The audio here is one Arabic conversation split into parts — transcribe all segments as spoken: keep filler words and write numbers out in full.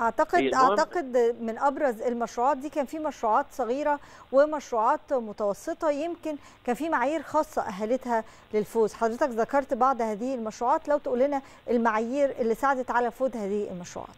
اعتقد اعتقد من ابرز المشروعات دي كان في مشروعات صغيره ومشروعات متوسطه، يمكن كان في معايير خاصه اهلتها للفوز. حضرتك ذكرت بعض هذه المشروعات، لو تقول لنا المعايير اللي ساعدت على فوز هذه المشروعات.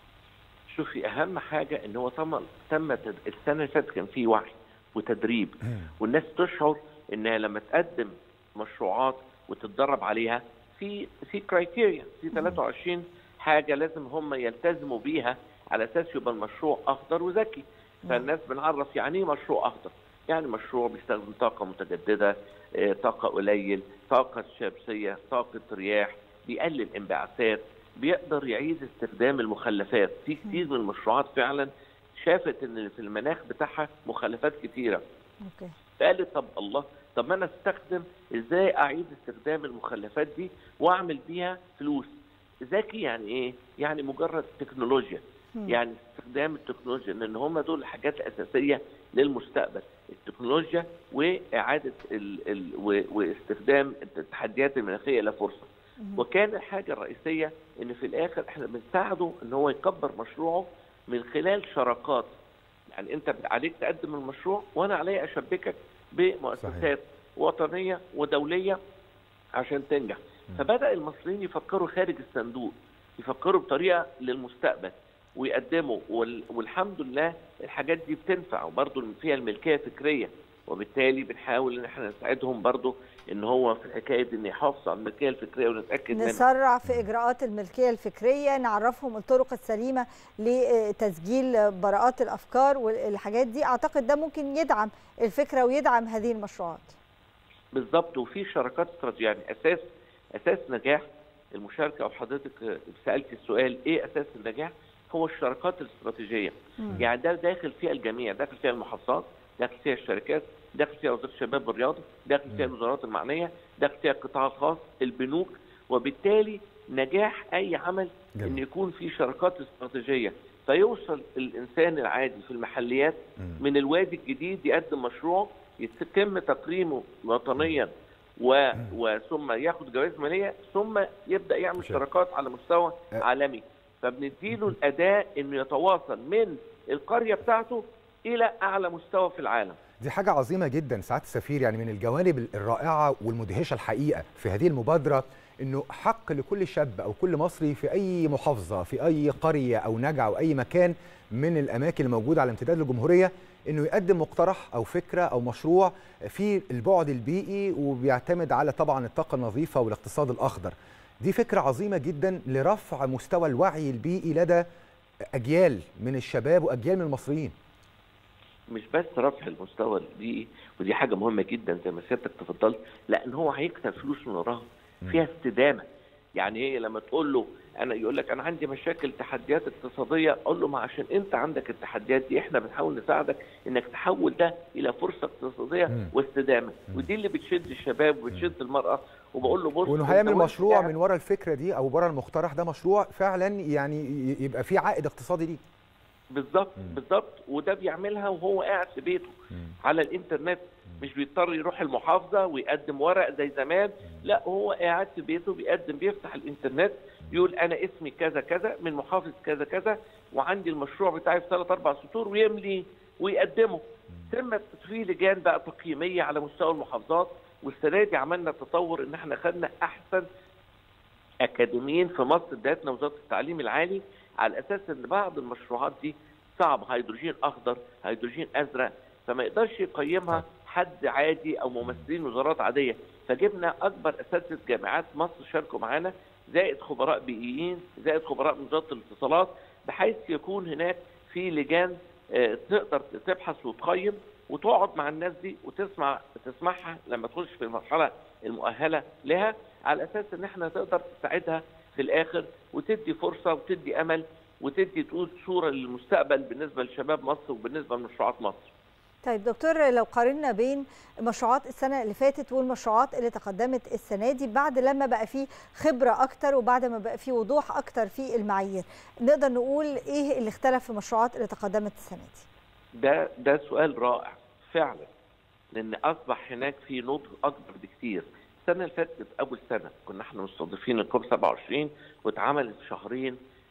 شوفي، اهم حاجه ان هو تم تم السنه اللي فاتت كان في وعي وتدريب، والناس تشعر انها لما تقدم مشروعات وتتدرب عليها في في كرايتيريا، في ثلاثة وعشرين حاجه لازم هم يلتزموا بيها على اساس يبقى المشروع اخضر وذكي. فالناس بنعرف يعني ايه مشروع اخضر، يعني مشروع بيستخدم طاقه متجدده، طاقه قليل، طاقه شمسيه، طاقه رياح، بيقلل انبعاثات، بيقدر يعيد استخدام المخلفات. في كتير من المشروعات فعلا شافت ان في المناخ بتاعها مخلفات كتيره. اوكي. فقالت طب الله، طب ما انا استخدم ازاي اعيد استخدام المخلفات دي واعمل بيها فلوس. ذكي يعني ايه؟ يعني مجرد تكنولوجيا. م. يعني استخدام التكنولوجيا، لان هم دول الحاجات الاساسيه للمستقبل، التكنولوجيا واعاده ال ال واستخدام التحديات المناخيه الى فرصه. وكان الحاجه الرئيسيه ان في الاخر احنا بنساعده ان هو يكبر مشروعه من خلال شراكات. يعني انت عليك تقدم المشروع وانا علي اشبكك بمؤسسات صحيح. وطنيه ودوليه عشان تنجح. م. فبدا المصريين يفكروا خارج الصندوق، يفكروا بطريقه للمستقبل ويقدموا، والحمد لله الحاجات دي بتنفع، وبرضه فيها الملكيه الفكريه، وبالتالي بنحاول ان احنا نساعدهم برضه ان هو في الحكايه دي ان يحافظوا على الملكيه الفكريه ونتاكد منها. نسرع في اجراءات الملكيه الفكريه، نعرفهم الطرق السليمه لتسجيل براءات الافكار والحاجات دي. اعتقد ده ممكن يدعم الفكره ويدعم هذه المشروعات. بالظبط. وفي شراكات استراتيجيه، يعني اساس اساس نجاح المشاركه. او حضرتك سالتي السؤال ايه اساس النجاح؟ هو الشراكات الاستراتيجيه. م. يعني ده داخل فيها الجميع، داخل فيها المحافظات، داخل فيها الشركات، داخل فيها وزاره الشباب والرياضه، داخل فيها الوزارات المعنيه، داخل فيها القطاع الخاص، البنوك. وبالتالي نجاح اي عمل جميل. ان يكون في شراكات استراتيجيه، فيوصل الانسان العادي في المحليات م. من الوادي الجديد يقدم مشروع يتم تقييمه وطنيا و... وثم ياخد جوائز ماليه، ثم يبدا يعمل شراكات على مستوى عالمي. فبنديله الاداه انه يتواصل من القريه بتاعته الى اعلى مستوى في العالم. دي حاجه عظيمه جدا سعاده السفير. يعني من الجوانب الرائعه والمدهشه الحقيقه في هذه المبادره انه حق لكل شاب او كل مصري في اي محافظه، في اي قريه او نجع او اي مكان من الاماكن الموجوده على امتداد الجمهوريه، انه يقدم مقترح او فكره او مشروع في البعد البيئي وبيعتمد على طبعا الطاقه النظيفه والاقتصاد الاخضر. دي فكره عظيمه جدا لرفع مستوى الوعي البيئي لدى اجيال من الشباب واجيال من المصريين. مش بس رفع المستوى البيئي، ودي حاجه مهمه جدا زي ما سيادتك تفضلت، لا ان هو هيكسب فلوس من وراها، فيها استدامه. يعني ايه لما تقول له انا يقول لك انا عندي مشاكل تحديات اقتصاديه، اقول له ما عشان انت عندك التحديات دي احنا بنحاول نساعدك انك تحول ده الى فرصه اقتصاديه مم. واستدامه. مم. ودي اللي بتشد الشباب وبتشد المراه. وبقول له بص، وانه هيعمل مشروع من ورا الفكره دي او ورا المقترح ده، مشروع فعلا يعني يبقى فيه عائد اقتصادي ليه. بالظبط بالظبط. وده بيعملها وهو قاعد في بيته مم. على الانترنت، مش بيضطر يروح المحافظه ويقدم ورق زي زمان، لا هو قاعد في بيته بيقدم، بيفتح الانترنت يقول انا اسمي كذا كذا من محافظه كذا كذا وعندي المشروع بتاعي في ثلاث اربع سطور، ويملي ويقدمه. ثم في لجان بقى تقييميه على مستوى المحافظات. والسنه دي عملنا تطور ان احنا خدنا احسن اكاديميين في مصر، ادتنا وزاره التعليم العالي، على اساس ان بعض المشروعات دي صعب، هيدروجين اخضر، هيدروجين ازرق، فما يقدرش يقيمها حد عادي او ممثلين وزارات عاديه. فجبنا اكبر اساتذه جامعات مصر شاركوا معانا، زائد خبراء بيئيين، زائد خبراء من وزاره الاتصالات، بحيث يكون هناك في لجان تقدر تبحث وتقيم وتقعد مع الناس دي وتسمع تسمعها لما تخش في المرحله المؤهله لها، على اساس ان احنا تقدر تساعدها في الاخر وتدي فرصه وتدي امل وتدي تقول صوره للمستقبل بالنسبه لشباب مصر وبالنسبه لمشروعات مصر. طيب دكتور، لو قارنا بين مشروعات السنه اللي فاتت والمشروعات اللي تقدمت السنه دي، بعد لما بقى فيه خبره اكتر وبعد ما بقى فيه وضوح اكتر في المعايير، نقدر نقول ايه اللي اختلف في المشروعات اللي تقدمت السنه دي؟ ده ده سؤال رائع فعلا، لان اصبح هناك في نضج اكبر بكثير. السنه اللي فاتت اول سنه كنا احنا مستضيفين الكوب سبعة وعشرين واتعملت شهرين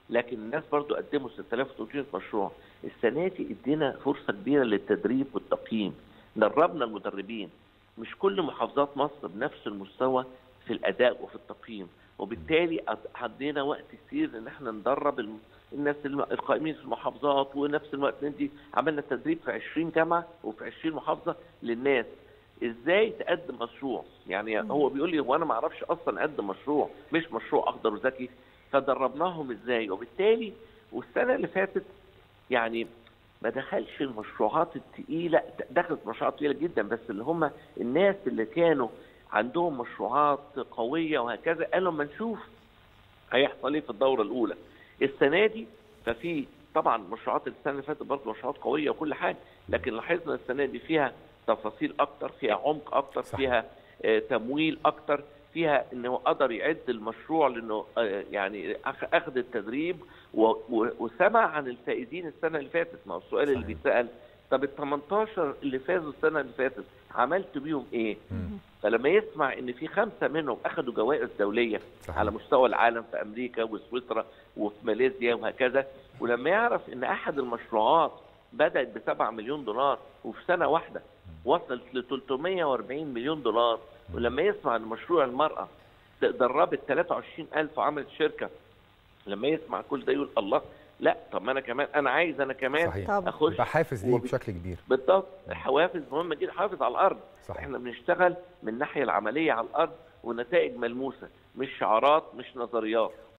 لكن الناس برضو قدموا ستة آلاف وثلاثمائة مشروع. السنه دي ادينا فرصه كبيره للتدريب والتقييم، دربنا المدربين. مش كل محافظات مصر بنفس المستوى في الاداء وفي التقييم، وبالتالي عدينا وقت كتير ان احنا ندرب الناس القائمين في المحافظات، ونفس الوقت ندي عملنا تدريب في عشرين جامعه وفي عشرين محافظه للناس ازاي تقدم مشروع. يعني هو بيقول لي هو انا ما اعرفش اصلا اقدم مشروع، مش مشروع اخضر وذكي، فدربناهم ازاي. وبالتالي والسنه اللي فاتت يعني ما دخلش المشروعات الثقيله، دخلت مشروعات ثقيله جدا، بس اللي هم الناس اللي كانوا عندهم مشروعات قويه وهكذا قالوا ما نشوف هيحصل ايه في الدوره الاولى. السنه دي ففي طبعا مشروعات السنه اللي فاتت برضه مشروعات قويه وكل حاجه، لكن لاحظنا السنه دي فيها تفاصيل اكتر، فيها عمق اكتر، صحيح. فيها آه تمويل اكتر، فيها انه قدر يعد المشروع لانه آه يعني اخذ التدريب وسمع عن الفائزين السنه اللي فاتت. ما هو السؤال صحيح. اللي بيتسال طب ال ثمانية عشر اللي فازوا السنه اللي فاتت عملت بيهم ايه؟ مم. فلما يسمع ان في خمسه منهم اخذوا جوائز دوليه صحيح. على مستوى العالم في امريكا وسويسرا وفي ماليزيا وهكذا، ولما يعرف ان احد المشروعات بدات بسبعة مليون دولار وفي سنه واحده وصلت ل ثلاثمائة وأربعين مليون دولار، ولما يسمع ان مشروع المراه دربت ثلاثة وعشرين ألف وعملت شركه، لما يسمع كل ده يقول الله، لا طب ما انا كمان انا عايز انا كمان صحيح. اخش يبقى حافز ليه بشكل كبير. بالضبط، حوافز مهمه جدا، حافز على الارض صحيح. احنا بنشتغل من الناحيه العمليه على الارض ونتائج ملموسه، مش شعارات مش نظريات.